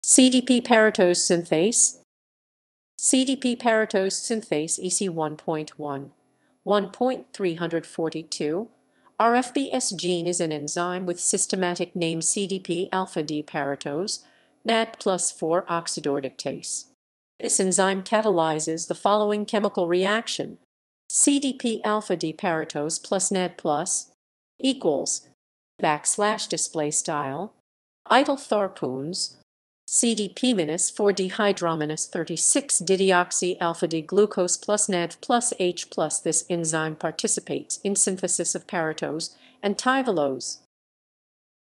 CDP-paratose synthase. CDP-paratose synthase EC 1.1 1.342 rfbS gene is an enzyme with systematic name CDP-alpha-D-paratose NAD+ 4 oxidorreductase. This enzyme catalyzes the following chemical reaction: CDP-alpha-D-paratose plus NAD+ equals \displaystyle rightleftharpoons CDP-4-dehydrogenase-36-dideoxy-alpha-D glucose plus NADPH H+. This enzyme participates in synthesis of paratose and tyvelose.